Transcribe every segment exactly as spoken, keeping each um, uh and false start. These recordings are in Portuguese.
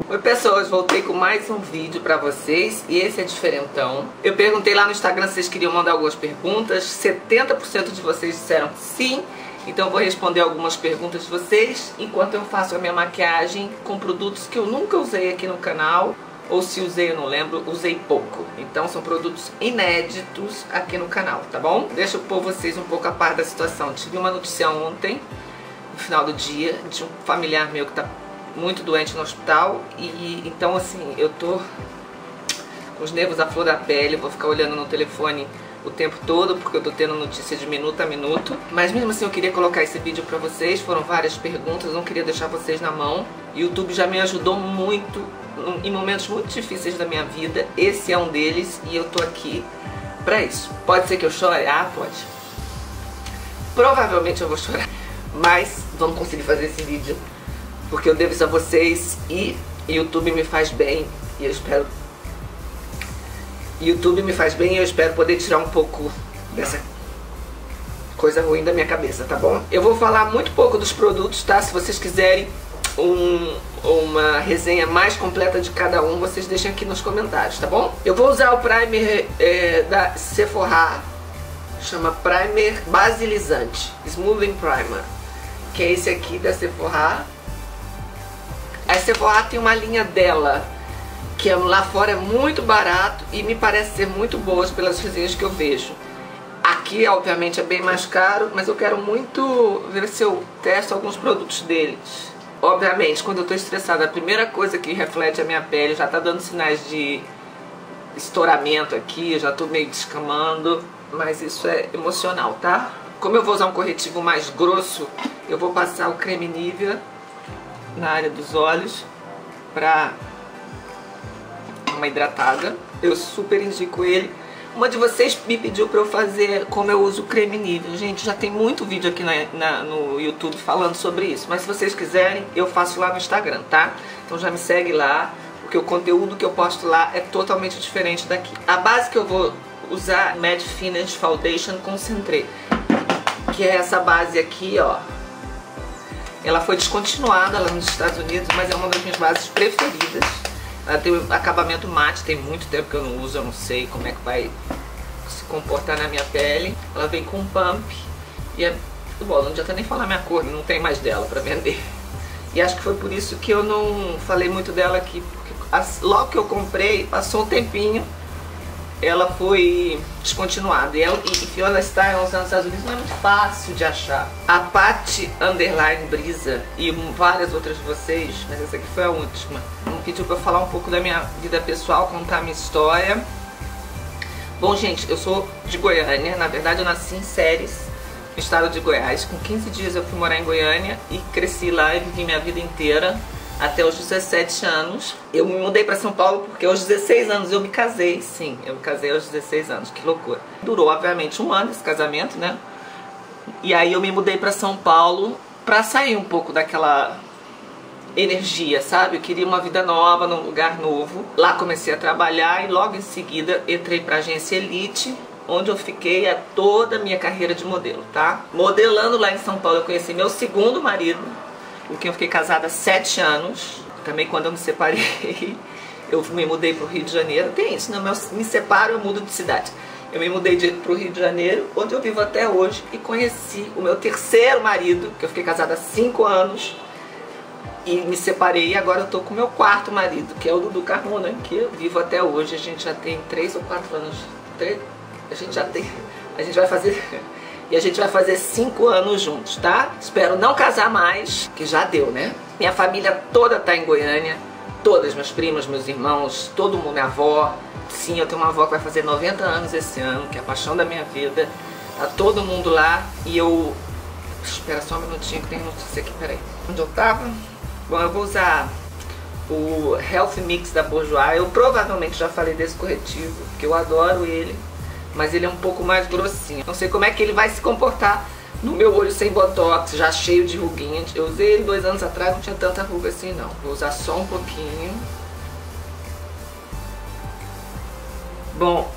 Oi pessoas, voltei com mais um vídeo pra vocês e esse é diferentão. Eu perguntei lá no Instagram se vocês queriam mandar algumas perguntas, setenta por cento de vocês disseram sim, então eu vou responder algumas perguntas de vocês enquanto eu faço a minha maquiagem com produtos que eu nunca usei aqui no canal, ou se usei eu não lembro, usei pouco. Então são produtos inéditos aqui no canal, tá bom? Deixa eu pôr vocês um pouco a par da situação. Tive uma notícia ontem, no final do dia, de um familiar meu que tá muito doente no hospital e então assim, eu tô com os nervos à flor da pele, vou ficar olhando no telefone o tempo todo porque eu tô tendo notícia de minuto a minuto, mas mesmo assim eu queria colocar esse vídeo pra vocês. Foram várias perguntas, não queria deixar vocês na mão. O YouTube já me ajudou muito em momentos muito difíceis da minha vida, esse é um deles e eu tô aqui pra isso. Pode ser que eu chore? Ah, pode. Provavelmente eu vou chorar, mas vamos conseguir fazer esse vídeo porque eu devo isso a vocês e YouTube me faz bem e eu espero YouTube me faz bem e eu espero poder tirar um pouco dessa coisa ruim da minha cabeça, tá bom? Eu vou falar muito pouco dos produtos, tá? Se vocês quiserem um, uma resenha mais completa de cada um, vocês deixem aqui nos comentários, tá bom? Eu vou usar o primer é, da Sephora, chama Primer Basilizante, Smoothing Primer, que é esse aqui da Sephora. A Sephora tem uma linha dela que lá fora é muito barato e me parece ser muito boas pelas resenhas que eu vejo. Aqui obviamente é bem mais caro, mas eu quero muito ver se eu testo alguns produtos deles. Obviamente quando eu tô estressada, a primeira coisa que reflete a minha pele já tá dando sinais de estouramento aqui, eu já tô meio descamando, mas isso é emocional, tá? Como eu vou usar um corretivo mais grosso, eu vou passar o creme Nivea na área dos olhos pra uma hidratada. Eu super indico ele. Uma de vocês me pediu pra eu fazer como eu uso o creme Nivea. Gente, já tem muito vídeo aqui na, na, no YouTube falando sobre isso, mas se vocês quiserem eu faço lá no Instagram, tá? Então já me segue lá, porque o conteúdo que eu posto lá é totalmente diferente daqui. A base que eu vou usar é Matte Finish Foundation Concentrate, que é essa base aqui, ó. Ela foi descontinuada lá nos Estados Unidos, mas é uma das minhas bases preferidas. Ela tem um acabamento mate, tem muito tempo que eu não uso, eu não sei como é que vai se comportar na minha pele. Ela vem com pump e é... Bom, não adianta nem falar minha cor, não tem mais dela pra vender. E acho que foi por isso que eu não falei muito dela aqui, porque logo que eu comprei, passou um tempinho, ela foi descontinuada. E, ela, e Fiona Style nos Estados Unidos não é muito fácil de achar. A Patty Underline Brisa e várias outras de vocês, mas essa aqui foi a última, me pediu pra eu falar um pouco da minha vida pessoal, contar a minha história. Bom, gente, eu sou de Goiânia. Na verdade eu nasci em Séries, no estado de Goiás. Com quinze dias eu fui morar em Goiânia e cresci lá e vivi minha vida inteira até os dezessete anos. Eu me mudei pra São Paulo porque aos dezesseis anos eu me casei. Sim, eu me casei aos dezesseis anos, que loucura. Durou obviamente um ano esse casamento, né? E aí eu me mudei pra São Paulo pra sair um pouco daquela energia, sabe? Eu queria uma vida nova, num lugar novo. Lá comecei a trabalhar e logo em seguida entrei pra agência Elite, onde eu fiquei a toda a minha carreira de modelo, tá? Modelando lá em São Paulo eu conheci meu segundo marido, com quem eu fiquei casada há sete anos. Também quando eu me separei, eu me mudei para o Rio de Janeiro. Tem isso, não, eu me separo, eu mudo de cidade. Eu me mudei para o Rio de Janeiro, onde eu vivo até hoje, e conheci o meu terceiro marido, que eu fiquei casada há cinco anos, e me separei, e agora eu tô com o meu quarto marido, que é o Dudu Carmona, que eu vivo até hoje. A gente já tem três ou quatro anos, três, a gente já tem, a gente vai fazer... E a gente vai fazer cinco anos juntos, tá? Espero não casar mais, que já deu, né? Minha família toda tá em Goiânia. Todas, meus primos, meus irmãos, todo mundo, minha avó. Sim, eu tenho uma avó que vai fazer noventa anos esse ano, que é a paixão da minha vida. Tá todo mundo lá e eu... Espera só um minutinho que tem notícia aqui, peraí. Onde eu tava? Bom, eu vou usar o Health Mix da Bourjois. Eu provavelmente já falei desse corretivo, porque eu adoro ele. Mas ele é um pouco mais grossinho. Não sei como é que ele vai se comportar no meu olho sem botox, já cheio de ruguinhas. Eu usei ele dois anos atrás, não tinha tanta ruga assim não. Vou usar só um pouquinho. Bom,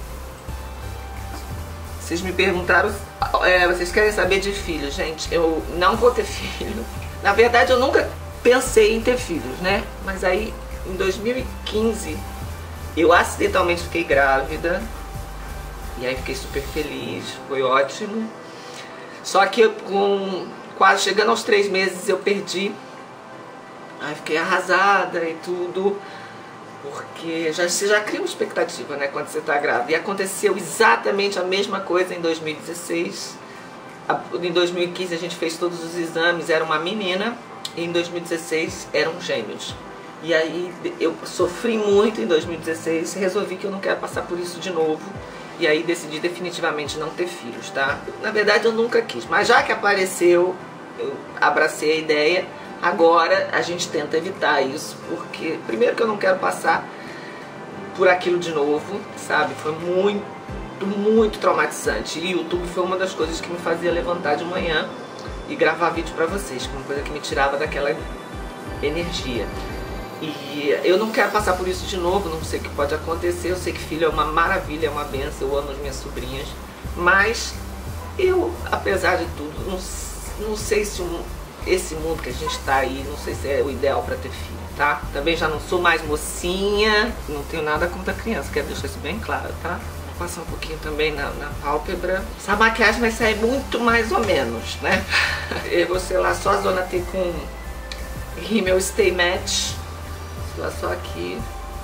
vocês me perguntaram, é, vocês querem saber de filhos. Gente, eu não vou ter filho. Na verdade eu nunca pensei em ter filhos, né? Mas aí em dois mil e quinze eu acidentalmente fiquei grávida. E aí fiquei super feliz, foi ótimo. Só que eu, com quase chegando aos três meses eu perdi. Aí fiquei arrasada e tudo. Porque já, você já cria uma expectativa, né, quando você está grávida. E aconteceu exatamente a mesma coisa em dois mil e dezesseis. Em dois mil e quinze a gente fez todos os exames, era uma menina. E em dois mil e dezesseis eram gêmeos. E aí eu sofri muito em dois mil e dezesseis. Resolvi que eu não quero passar por isso de novo. E aí decidi definitivamente não ter filhos, tá? Na verdade eu nunca quis, mas já que apareceu, eu abracei a ideia. Agora a gente tenta evitar isso, porque primeiro que eu não quero passar por aquilo de novo, sabe? Foi muito, muito traumatizante. E o YouTube foi uma das coisas que me fazia levantar de manhã e gravar vídeo pra vocês, uma coisa que me tirava daquela energia. E eu não quero passar por isso de novo, não sei o que pode acontecer. Eu sei que filho é uma maravilha, é uma benção, eu amo as minhas sobrinhas. Mas eu, apesar de tudo, não, não sei se um, esse mundo que a gente tá aí, não sei se é o ideal pra ter filho, tá? Também já não sou mais mocinha, não tenho nada contra criança, quero deixar isso bem claro, tá? Vou passar um pouquinho também na, na pálpebra. Essa maquiagem vai sair muito mais ou menos, né? Eu vou ser lá só a zona T com rímel Stay Matte. Só aqui.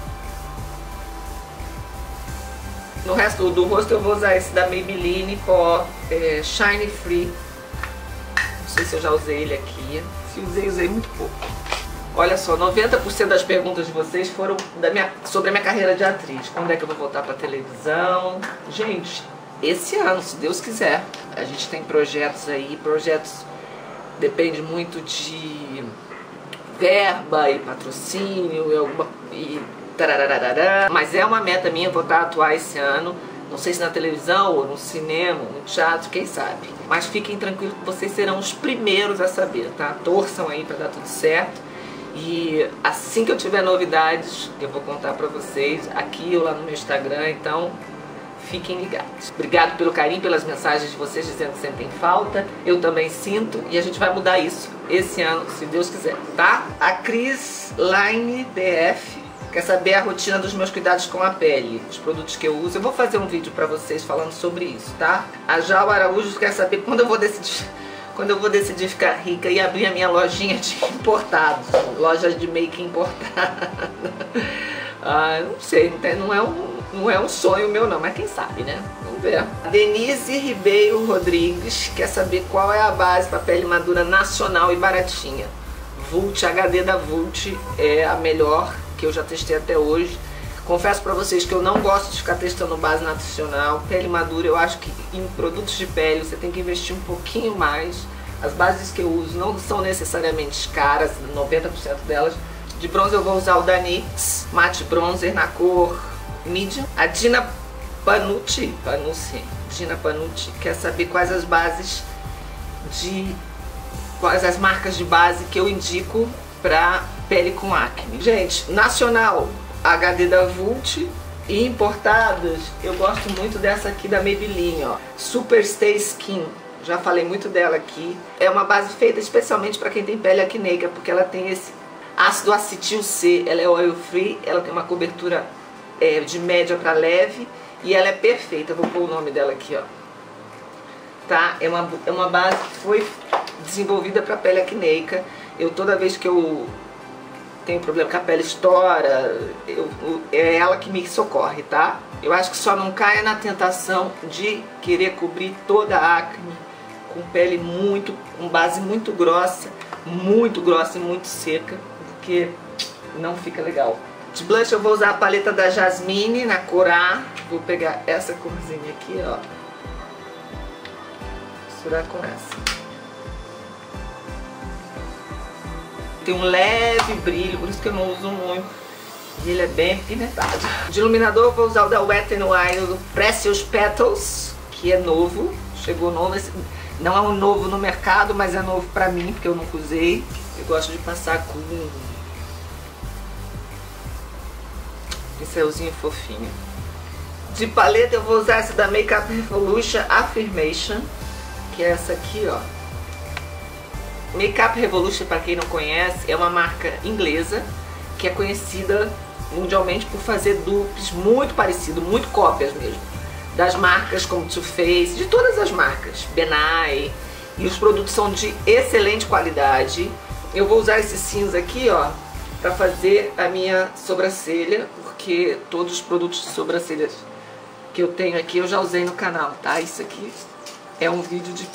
No resto do rosto eu vou usar esse da Maybelline Pó é, Shine Free. Não sei se eu já usei ele aqui. Se usei, usei muito pouco. Olha só, noventa por cento das perguntas de vocês foram da minha, sobre a minha carreira de atriz. Quando é que eu vou voltar pra televisão? Gente, esse ano, se Deus quiser. A gente tem projetos aí. Projetos depende muito de verba e patrocínio e alguma e tarararará. Mas é uma meta minha voltar a atuar esse ano. Não sei se na televisão ou no cinema, no teatro, quem sabe. Mas fiquem tranquilos que vocês serão os primeiros a saber, tá? Torçam aí pra dar tudo certo. E assim que eu tiver novidades, eu vou contar pra vocês aqui ou lá no meu Instagram, então fiquem ligados. Obrigado pelo carinho, pelas mensagens de vocês dizendo que sentem falta. Eu também sinto e a gente vai mudar isso esse ano, se Deus quiser, tá? A Cris Line D F quer saber a rotina dos meus cuidados com a pele, os produtos que eu uso. Eu vou fazer um vídeo pra vocês falando sobre isso, tá? A Jal Araújo quer saber quando eu vou decidir, quando eu vou decidir ficar rica e abrir a minha lojinha de importados, loja de make importada. Ah, não sei, não, tem, não, é um, não é um sonho meu não, mas quem sabe, né? Vamos ver. A Denise Ribeiro Rodrigues quer saber qual é a base para pele madura nacional e baratinha. Vult H D da Vult é a melhor que eu já testei até hoje. Confesso pra vocês que eu não gosto de ficar testando base nacional. Pele madura, eu acho que em produtos de pele você tem que investir um pouquinho mais. As bases que eu uso não são necessariamente caras, noventa por cento delas. De bronze eu vou usar o da NYX Matte Bronzer na cor Medium. A Dina Panucci, Panucci, Dina Panucci quer saber quais as bases de... quais as marcas de base que eu indico pra pele com acne. Gente, nacional, H D da Vult, e importadas, eu gosto muito dessa aqui da Maybelline, ó, Super Stay Skin. Já falei muito dela aqui. É uma base feita especialmente para quem tem pele acneica, porque ela tem esse ácido acetil C, ela é oil free, ela tem uma cobertura é, de média para leve e ela é perfeita. Vou pôr o nome dela aqui, ó. Tá? É uma, é uma base que foi desenvolvida para pele acneica. Eu toda vez que eu tenho problema que a pele estoura, eu, eu, é ela que me socorre, tá? Eu acho que só não caia na tentação de querer cobrir toda a acne com pele muito, com base muito grossa, muito grossa e muito seca, porque não fica legal. De blush eu vou usar a paleta da Jasmine na cor A. Vou pegar essa corzinha aqui, ó. Misturar com essa. Tem um leve brilho, por isso que eu não uso muito. E ele é bem pimentado. De iluminador eu vou usar o da Wet n Wild Precious Petals, que é novo. Chegou novo. Esse não é um novo no mercado, mas é novo pra mim, porque eu nunca usei. Eu gosto de passar com um pincelzinho fofinho. De paleta eu vou usar essa da Makeup Revolution Affirmation, que é essa aqui, ó. Makeup Revolution, para quem não conhece, é uma marca inglesa que é conhecida mundialmente por fazer dupes muito parecidos, muito cópias mesmo, das marcas como Too Faced, de todas as marcas, Benai, e os produtos são de excelente qualidade. Eu vou usar esse cinza aqui, ó, para fazer a minha sobrancelha, porque todos os produtos de sobrancelhas que eu tenho aqui eu já usei no canal, tá? Isso aqui é um vídeo de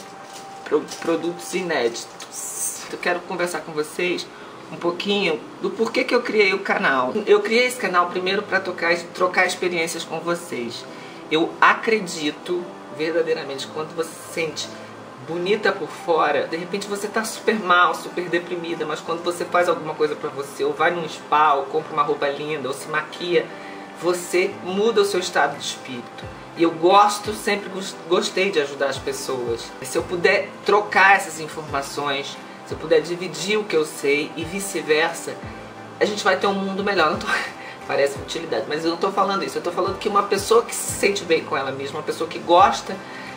produtos inéditos. Eu quero conversar com vocês um pouquinho do porquê que eu criei o canal. Eu criei esse canal primeiro para trocar, trocar experiências com vocês. Eu acredito verdadeiramente que quando você se sente bonita por fora, de repente você tá super mal, super deprimida, mas quando você faz alguma coisa pra você, ou vai num spa, ou compra uma roupa linda, ou se maquia, você muda o seu estado de espírito. E eu gosto, sempre gostei de ajudar as pessoas. Se eu puder trocar essas informações, se eu puder dividir o que eu sei e vice-versa, a gente vai ter um mundo melhor. Não tô... Parece futilidade, mas eu não tô falando isso. Eu tô falando que uma pessoa que se sente bem com ela mesma, uma pessoa que gosta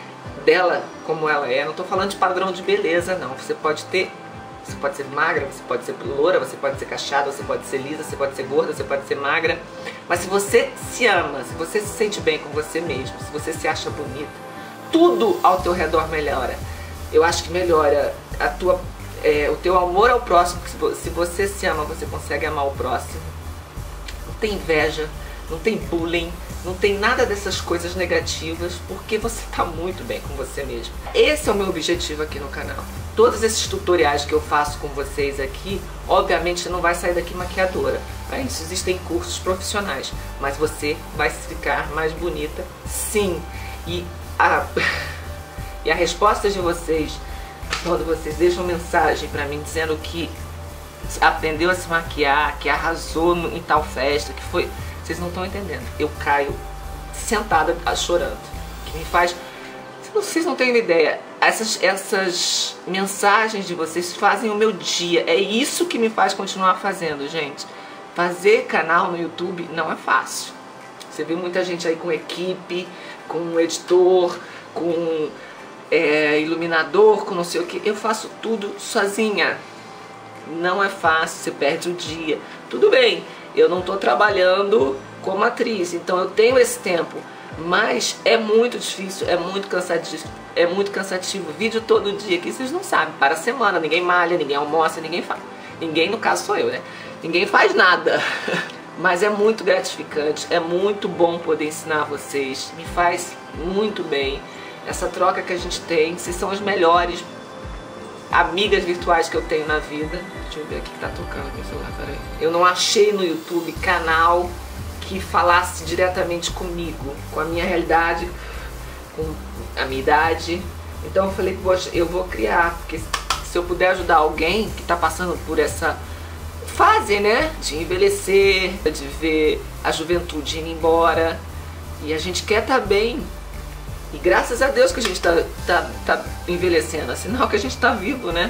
dela como ela é, não tô falando de padrão de beleza, não. Você pode ter, você pode ser magra, você pode ser loura, você pode ser cacheada, você pode ser lisa, você pode ser gorda, você pode ser magra. Mas se você se ama, se você se sente bem com você mesmo, se você se acha bonita, tudo ao teu redor melhora. Eu acho que melhora a tua, é, o teu amor ao próximo. Se você se ama, você consegue amar o próximo. Não tem inveja, não tem bullying, não tem nada dessas coisas negativas, porque você está muito bem com você mesmo. Esse é o meu objetivo aqui no canal. Todos esses tutoriais que eu faço com vocês aqui, obviamente você não vai sair daqui maquiadora. Para isso existem cursos profissionais, mas você vai ficar mais bonita, sim. E a, e a resposta de vocês, quando vocês deixam mensagem para mim dizendo que aprendeu a se maquiar, que arrasou no, em tal festa, que foi... Vocês não estão entendendo. Eu caio sentada chorando. Que me faz... Vocês não têm ideia. Essas, essas mensagens de vocês fazem o meu dia. É isso que me faz continuar fazendo, gente. Fazer canal no YouTube não é fácil. Você vê muita gente aí com equipe, com um editor, com é, iluminador, com não sei o que. Eu faço tudo sozinha. Não é fácil, você perde o dia. Tudo bem, eu não estou trabalhando como atriz, então eu tenho esse tempo. Mas é muito difícil, é muito cansativo, é muito cansativo. Vídeo todo dia aqui, vocês não sabem, para a semana, ninguém malha, ninguém almoça, ninguém faz. Ninguém, no caso sou eu, né? Ninguém faz nada. Mas é muito gratificante, é muito bom poder ensinar vocês. Me faz muito bem essa troca que a gente tem. Vocês são as melhores amigas virtuais que eu tenho na vida. Deixa eu ver aqui que tá tocando meu celular, peraí. Eu não achei no YouTube canal que falasse diretamente comigo, com a minha realidade, com a minha idade. Então eu falei, poxa, eu vou criar, porque se eu puder ajudar alguém que tá passando por essa fase, né, de envelhecer, de ver a juventude indo embora, e a gente quer estar bem. E graças a Deus que a gente tá, tá, tá envelhecendo, é sinal que a gente tá vivo, né?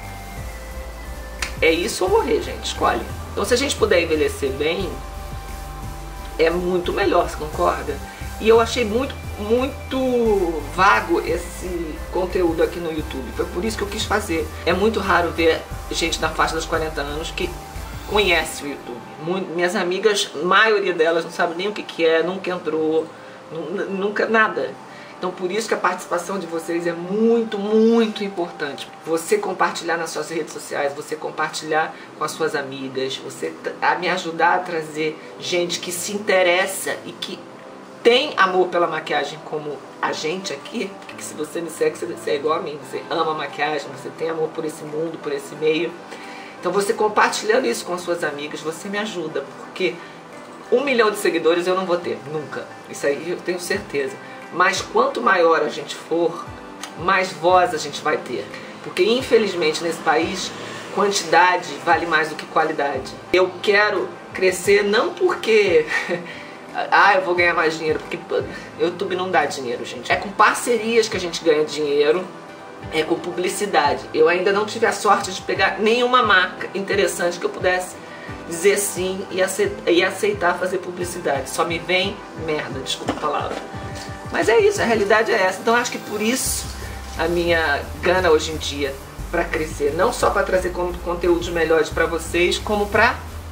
É isso ou morrer, gente, escolhe. Então se a gente puder envelhecer bem, é muito melhor, você concorda? E eu achei muito, muito vago esse conteúdo aqui no YouTube. Foi por isso que eu quis fazer. É muito raro ver gente na faixa dos quarenta anos que conhece o YouTube. Muito, minhas amigas, a maioria delas não sabe nem o que, que é, nunca entrou, nunca, nada. Então por isso que a participação de vocês é muito, muito importante. Você compartilhar nas suas redes sociais, você compartilhar com as suas amigas, você a me ajudar a trazer gente que se interessa e que tem amor pela maquiagem como a gente aqui. Porque se você me segue, você é igual a mim, você ama maquiagem, você tem amor por esse mundo, por esse meio. Então você compartilhando isso com as suas amigas, você me ajuda, porque um milhão de seguidores eu não vou ter, nunca. Isso aí eu tenho certeza. Mas quanto maior a gente for, mais voz a gente vai ter. Porque infelizmente nesse país, quantidade vale mais do que qualidade. Eu quero crescer não porque ah, eu vou ganhar mais dinheiro, porque o YouTube não dá dinheiro, gente. É com parcerias que a gente ganha dinheiro, é com publicidade. Eu ainda não tive a sorte de pegar nenhuma marca interessante que eu pudesse dizer sim e aceitar, e aceitar fazer publicidade. Só me vem merda, desculpa a palavra. Mas é isso, a realidade é essa. Então acho que por isso a minha gana hoje em dia para crescer, não só para trazer conteúdos melhores para vocês, como para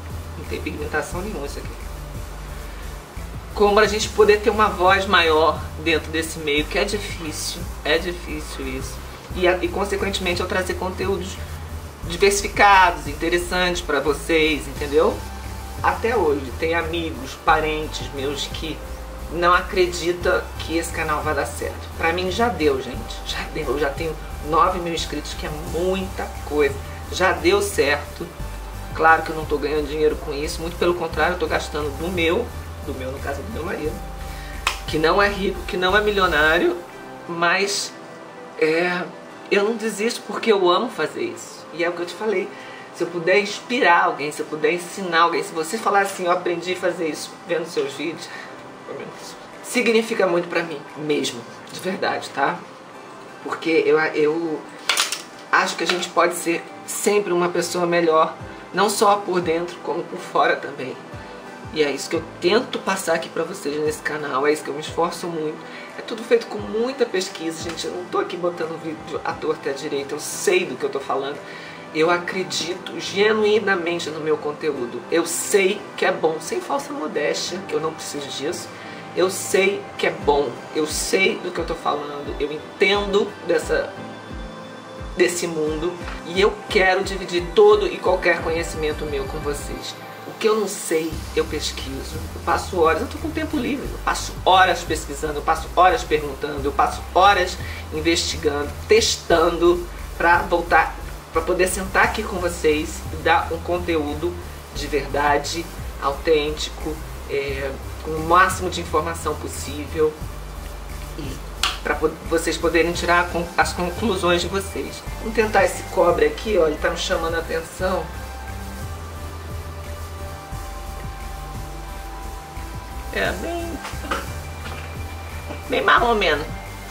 tem pigmentação nenhuma isso aqui. Como a gente poder ter uma voz maior dentro desse meio, que é difícil, é difícil isso. E, e consequentemente, eu trazer conteúdos diversificados, interessantes para vocês, entendeu? Até hoje, tem amigos, parentes meus que não acreditam que esse canal vai dar certo. Pra mim já deu, gente, já deu. Eu já tenho nove mil inscritos, que é muita coisa. Já deu certo. Claro que eu não tô ganhando dinheiro com isso, muito pelo contrário, eu tô gastando do meu, do meu, no caso do meu marido, que não é rico, que não é milionário, mas é, eu não desisto porque eu amo fazer isso. E é o que eu te falei. Se eu puder inspirar alguém, se eu puder ensinar alguém, se você falar assim, eu aprendi a fazer isso vendo seus vídeos, significa muito pra mim, mesmo, de verdade, tá? Porque eu, eu acho que a gente pode ser sempre uma pessoa melhor, não só por dentro, como por fora também. E é isso que eu tento passar aqui pra vocês nesse canal, é isso que eu me esforço muito. É tudo feito com muita pesquisa, gente, eu não tô aqui botando vídeo à torta e à direita, eu sei do que eu tô falando. Eu acredito genuinamente no meu conteúdo. Eu sei que é bom, sem falsa modéstia, que eu não preciso disso. Eu sei que é bom, eu sei do que eu tô falando, eu entendo dessa, desse mundo e eu quero dividir todo e qualquer conhecimento meu com vocês. O que eu não sei, eu pesquiso, eu passo horas, eu tô com tempo livre, eu passo horas pesquisando, eu passo horas perguntando, eu passo horas investigando, testando para voltar, para poder sentar aqui com vocês e dar um conteúdo de verdade, autêntico, é, com o máximo de informação possível e para vocês poderem tirar as conclusões de vocês. Vamos tentar esse cobre aqui, ó, ele tá me chamando a atenção. É bem, bem marromeno.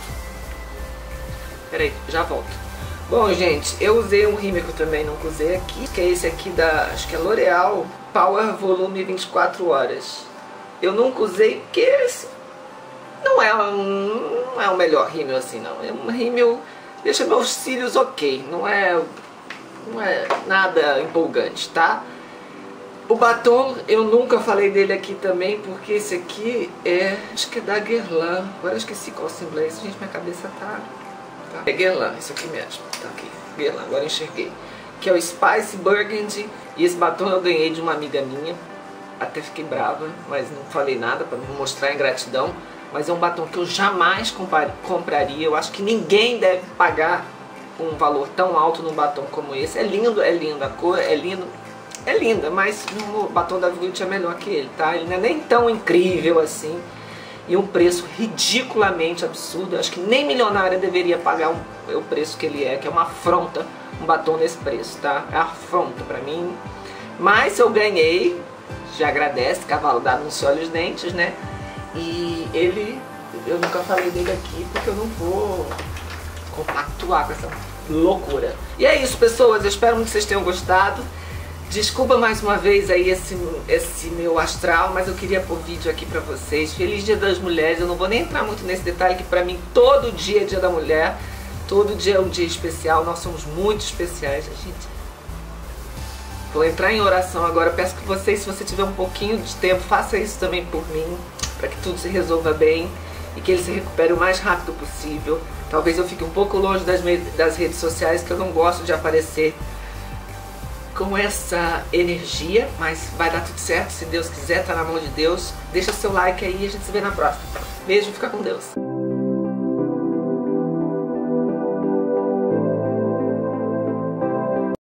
Peraí, já volto. Bom, gente, eu usei um rímel que eu também nunca usei aqui, que é esse aqui da, acho que é L'Oreal, Power Volume vinte e quatro horas. Eu nunca usei porque esse não é um, não é o melhor rímel assim, não. É um rímel, deixa meus cílios ok, não é, não é nada empolgante, tá? O batom, eu nunca falei dele aqui também, porque esse aqui é, acho que é da Guerlain. Agora eu esqueci qual símbolo é esse, gente, minha cabeça tá... tá. É Guerlain, isso aqui mesmo, tá aqui, Guerlain, agora eu enxerguei. Que é o Spice Burgundy, e esse batom eu ganhei de uma amiga minha. Até fiquei brava, mas não falei nada para não mostrar ingratidão. Mas é um batom que eu jamais compraria. Eu acho que ninguém deve pagar um valor tão alto num batom como esse. É lindo, é lindo, a cor é lindo. É linda, mas o batom da Gucci é melhor que ele, tá? Ele não é nem tão incrível assim. E um preço ridiculamente absurdo. Eu acho que nem milionária deveria pagar um, o preço que ele é, que é uma afronta, um batom nesse preço, tá? É afronta pra mim. Mas eu ganhei, já agradece, cavalo dado não se olha os dentes, né? E ele, eu nunca falei dele aqui porque eu não vou compactuar com essa loucura. E é isso, pessoas, eu espero muito que vocês tenham gostado. Desculpa mais uma vez aí esse, esse meu astral, mas eu queria pôr vídeo aqui pra vocês. Feliz Dia das Mulheres, eu não vou nem entrar muito nesse detalhe, que pra mim todo dia é Dia da Mulher, todo dia é um dia especial, nós somos muito especiais, gente. Vou entrar em oração agora, peço que vocês, se você tiver um pouquinho de tempo, faça isso também por mim, para que tudo se resolva bem e que ele se recupere o mais rápido possível. Talvez eu fique um pouco longe das, das redes sociais, que eu não gosto de aparecer com essa energia, mas vai dar tudo certo, se Deus quiser, tá na mão de Deus. Deixa seu like aí e a gente se vê na próxima. Beijo, fica com Deus.